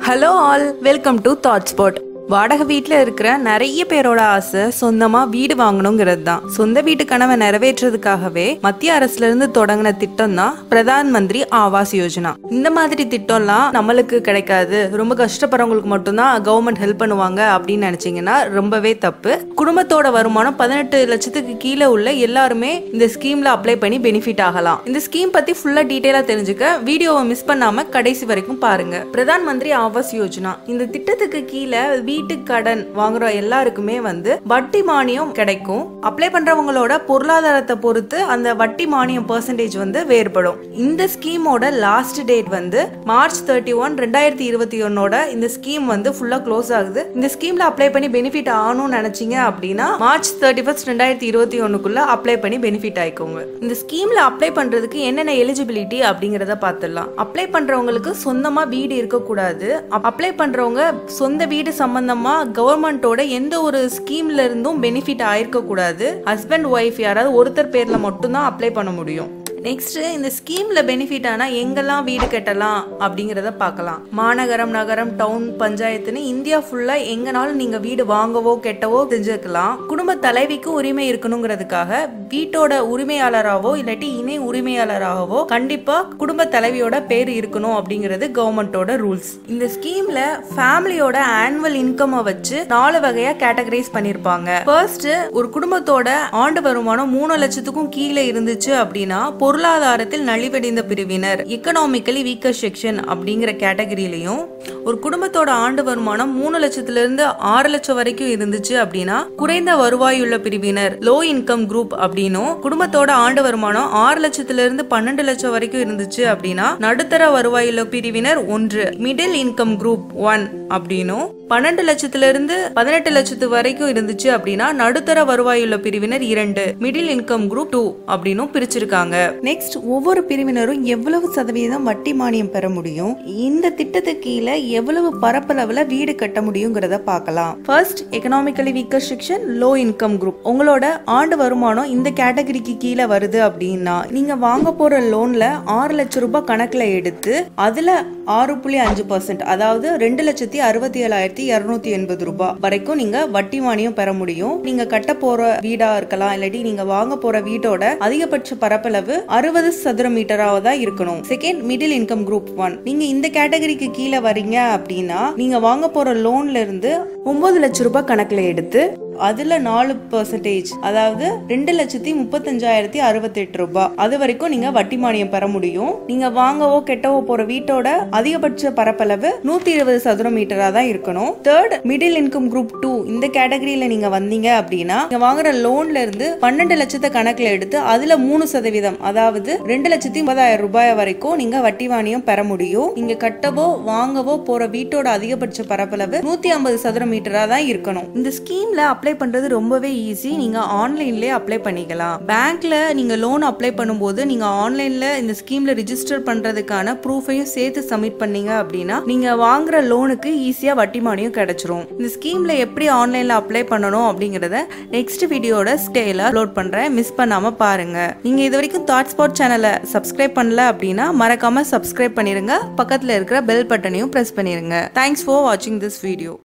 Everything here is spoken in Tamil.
Hello all, welcome to ThoughtSpot. வாடகை வீட்ல இருக்கிற நிறைய பேரோட ஆசை சொந்தமா வீடு வாங்கணுங்கிறது தான். சொந்த வீட்டு கனவை நிறைவேற்றதுக்காகவே மத்திய அரசுல இருந்து தொடங்கின திட்டம் தான் பிரதான் மந்திரி ஆவாஸ் யோஜனா. இந்த மாதிரி திட்டம்லாம் நம்மளுக்கு கிடைக்காது, ரொம்ப கஷ்டப்படுறவங்களுக்கு மட்டும்தான் கவர்மெண்ட் ஹெல்ப் பண்ணுவாங்க அப்படின்னு நினைச்சீங்கன்னா ரொம்பவே தப்பு. குடும்பத்தோட வருமானம் 18 லட்சத்துக்கு கீழே உள்ள எல்லாருமே இந்த ஸ்கீம்ல அப்ளை பண்ணி பெனிஃபிட் ஆகலாம். இந்த ஸ்கீம் பத்தி ஃபுல்லா டீடைலா தெரிஞ்சுக்க வீடியோவை மிஸ் பண்ணாம கடைசி வரைக்கும் பாருங்க. பிரதான் மந்திரி ஆவாஸ் யோஜனா இந்த திட்டத்துக்கு கீழே வீட்டு கடன் வாங்குற எல்லாருக்குமே வட்டி மானியம் கிடைக்கும். அப்ளை பண்றவங்களோட பொருளாதாரத்தை பொறுத்து அந்த வட்டி மானியம் பெர்சன்டேஜ் வேறுபடும். இந்த ஸ்கீமோட லாஸ்ட் டேட் மார்ச் 31, 2021 இந்த ஸ்கீம் ஃபுல்லா க்ளோஸ் ஆகுது. இந்த ஸ்கீம்ல அப்ளை பண்ணி பெனிஃபிட் ஆகணும்னு நினைச்சீங்க அப்படின்னா மார்ச் 31, 2021 அப்ளை பண்ணி பெனிஃபிட் ஆயிக்கோங்க. இந்த ஸ்கீம்ல அப்ளை பண்றதுக்கு என்னென்ன எலிஜிபிலிட்டி அப்படிங்கறத பார்த்துடலாம். அப்ளை பண்றவங்களுக்கு சொந்தமா வீடு இருக்கக்கூடாது. அப்ளை பண்றவங்க சொந்த வீடு சம்பந்தமா கவர்மெண்டோட எந்த ஒரு ஸ்கீம்ல இருந்தும் பெனிஃபிட் ஆயிருக்க கூடாது. ஹஸ்பண்ட் ஒய்ஃப் யாராவது ஒருத்தர் பேர்ல மட்டும்தான் அப்ளை பண்ண முடியும். நெக்ஸ்ட், இந்த ஸ்கீம்ல பெனிஃபிட் ஆனா எங்கெல்லாம் வீடு கட்டலாம் அப்படிங்கறத பார்க்கலாம். மாநகரம், நகரம், டவுன், பஞ்சாயத்துன்னு இந்தியா ஃபுல்லா எங்கனாலும் நீங்க வீடு வாங்கவோ கெட்டவோ தெரிஞ்சுக்கலாம். குடும்ப தலைவிக்கு உரிமை இருக்கணுங்கிறதுக்காக வீட்டோட உரிமையாளராகவோ இல்லாட்டி இணை உரிமையாளராகவோ கண்டிப்பா குடும்ப தலைவியோட பேர் இருக்கணும் அப்படிங்கிறது கவர்மெண்டோட ரூல்ஸ். இந்த ஸ்கீம்ல ஃபேமிலியோட ஆனுவல் இன்கம் வச்சு 4 வகையா கேட்டகரைஸ் பண்ணிருப்பாங்க. ஃபர்ஸ்ட், ஒரு குடும்பத்தோட ஆண்டு வருமானம் 3 லட்சத்துக்கும் கீழே இருந்துச்சு அப்படின்னா பொருளாதாரத்தில் நலிவடைந்த பிரிவினர், எக்கனாமிக்கலி வீக்கர் செக்ஷன் அப்படிங்கிற கேட்டகரியிலையும், ஒரு குடும்பத்தோட ஆண்டு வருமானம் 3 லட்சத்துல இருந்து 6 லட்சம் வரைக்கும் இருந்துச்சு அப்படின்னா குறைந்த வருவாயுள்ள பிரிவினர், லோ இன்கம் குரூப் அப்படின்னும், குடும்பத்தோட ஆண்டு வருமானம் 6 லட்சத்துல இருந்து 12 லட்சம் வரைக்கும் இருந்துச்சு அப்படின்னா நடுத்தர வருவாயுள்ள பிரிவினர் 1, மிடில் இன்கம் குரூப் 1 அப்படின்னும், 12 லட்சத்துல இருந்து 18 லட்சத்து வரைக்கும் இருந்துச்சு அப்படின்னா நடுத்தர வருவாயுள்ள பிரிவினர் 2, மிடில் இன்கம் குரூப் 2 அப்படின்னும் பிரிச்சிருக்காங்க. நெக்ஸ்ட், ஒவ்வொரு பிரிவினரும் எவ்வளவு சதவீதம் வட்டி மானியம் பெற முடியும், இந்த திட்டத்துக்கு கீழே எவ்வளவு பரப்பளவுல வீடு கட்ட முடியுங்கிறத பார்க்கலாம். First, economically weaker section, low income group. உங்களோட ஆண்டு வருமானம் இந்த கேட்டகரிக்கு கீழே வருது அப்படின்னா நீங்க வாங்க போற லோன்ல 6 லட்சம் ரூபாய் கணக்குல எடுத்து அதுல 6.5% அதாவது 2,67,280 ரூபாய் வரைக்கும் நீங்க வட்டி மானியம் பெற முடியும். நீங்க கட்ட போற வீடா இருக்கலாம், இல்லாட்டி நீங்க வாங்க போற வீட்டோட அதிகபட்ச பரப்பளவு 60 சதுர மீட்டராக தான் இருக்கணும். Second, middle income group 1. நீங்க இந்த கேட்டகரிக்கு கீழே வரீங்க அப்படின்னா நீங்க வாங்க போற லோன்ல இருந்து 9 லட்சம் ரூபாய் கணக்குல எடுத்து அதுல 4% அதாவது 2,35,068 ரூபாய் அது வரைக்கும் நீங்க வட்டி மானியம் பெற முடியும். நீங்க வாங்கவோ கெட்டவோ போற வீட்டோட அதிகபட்ச பரப்பளவு 120 சதுர மீட்டரா தான் இருக்கணும். Third, middle income group 2. இந்த கேட்டகரியில நீங்க வந்தீங்க அப்படின்னா நீங்க வாங்குற லோன்ல இருந்து 12 லட்சத்தை கணக்குல எடுத்து அதுல 3% அதாவது 2,80,000 ரூபாய் வரைக்கும் நீங்க வட்டி மானியம் பெற முடியும். நீங்க கட்டவோ வாங்கவோ போற வீட்டோட அதிகபட்ச பரப்பளவு 150 சதுர மீட்டரா தான் இருக்கணும். இந்த ஸ்கீம்ல அப்ளை பண்றது ரொம்பவே ஈஸி. நீங்க ஆன்லைன்லயே அப்ளை பண்ணிக்கலாம். பேங்க்ல நீங்க லோன் அப்ளை பண்ணும்போது நீங்க ஆன்லைன்ல இந்த ஸ்கீம்ல ரிஜிஸ்டர் பண்றதுக்கான ப்ரூஃபையும் சேர்த்து சப்மிட் பண்ணீங்க அப்படின்னா நீங்க வாங்குற லோனுக்கு ஈஸியா வட்டி மானியம் கிடைச்சிரும். இந்த ஸ்கீம்ல எப்படி ஆன்லைன்ல அப்ளை பண்ணணும் அப்படிங்கறத நெக்ஸ்ட் வீடியோட ஸ்டைல அப்லோட் பண்றேன், மிஸ் பண்ணாம பாருங்க. நீங்க இது வரைக்கும் தாட்ஸ்பாட் சேனலை சப்ஸ்கிரைப் பண்ணல அப்படின்னா மறக்காம சப்ஸ்கிரைப் பண்ணிருங்க. பக்கத்துல இருக்கிற பெல் பட்டனையும் பிரஸ் பண்ணிருங்க. தேங்க்ஸ் ஃபார் வாட்சிங் திஸ் வீடியோ.